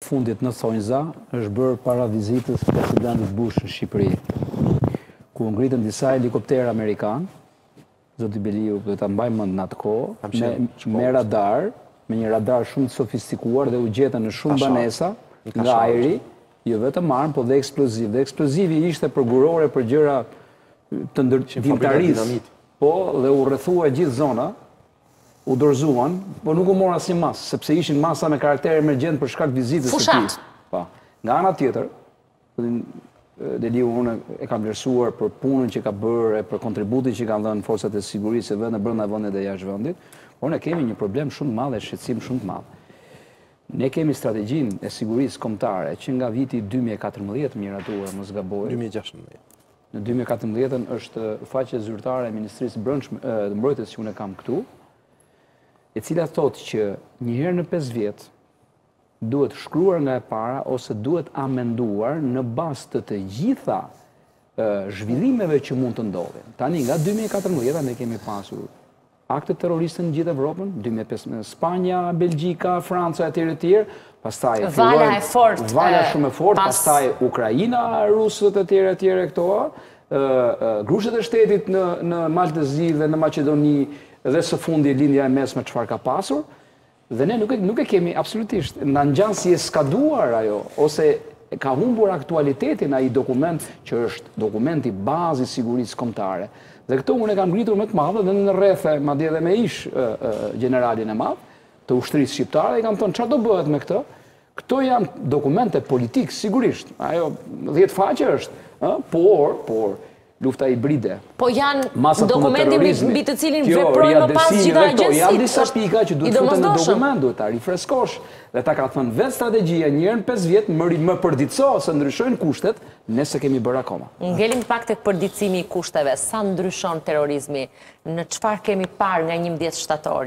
fundit në Thonjza është bërë para vizitës presidentit Bush në Shqipëri, ku ngritën disa helikopterë amerikanë, zoti Beliu do ta mbaj mend në atë kohë, me radar, me një radar shumë të sofistikuar dhe u gjetën në shumë banesa nga ajri, jo vetëm armë, po dhe eksploziv. Dhe eksplozivi ishte për gurore, për gjëra të ndërtimtarisë, po dhe u rrethua gjithë zona, u dorëzuan, po nuk u mora asnjë masë, sepse ishin masa me karakter emergjent për shkak vizitës së tij. Po. Nga ana tjetër, Deliu unë e kam vlerësuar për punën që ka bërë, për kontributin që kanë dhënë forcat e sigurisë në brenda vendit dhe jashtë vendit, por ne kemi një problem shumë të madh, shqetësim shumë të madh. Ne kemi strategjinë e sigurisë kombëtare që nga viti 2014 miratuar, mos gaboj. 2016. Në 2014 është faqe zyrtare e Ministrisë të Mbrojtjes që unë kam këtu, e cila thotë që një herë në 5 vjet duhet shkruar nga e para ose duhet amenduar në bazë të të gjitha zhvillimeve që mund të ndodhin. Tani nga 2014 ne kemi pasur akte terroriste në gjithë Evropën, 2015 Spanja, Belgjika, Franca etj. Pastaj vala e fortë, vala shumë e fortë, pastaj Ukraina, rusët etj. Këto, grushtet e shtetit në Maltezi dhe në Maqedoni dhe së fundi lindja e mesme çfarë ka pasur. Dhe ne nuk e kemi absolutisht, na ngjan si e skaduar ajo, ose ka humbur aktualitetin ai dokument që është dokumenti bazë i sigurisë kombëtare. Dhe këto unë e kam ngritur më të madhe dhe në rrethe, madje edhe me ish generalin e madh të ushtrisë shqiptare, i kam thënë çfarë do bëhet me këtë? Këto janë dokumente politikë sigurisht. Ajo 10 faqe është, por lufta hibride. Po janë dokumenti mbi të cilin veprojnë më pas gjitha agjensitë. Janë disa pika që duhet futen në dokument, duhet ta rifreskosh. Dhe ta ka thënë vetë strategjia një herë në 5 vjet më përditëso se ndryshojnë kushtet, ne se kemi bërë akoma. Ngelim pak tek përditësimi i kushteve, sa ndryshon terrorizmi, në çfarë kemi parë nga 11 shtatori?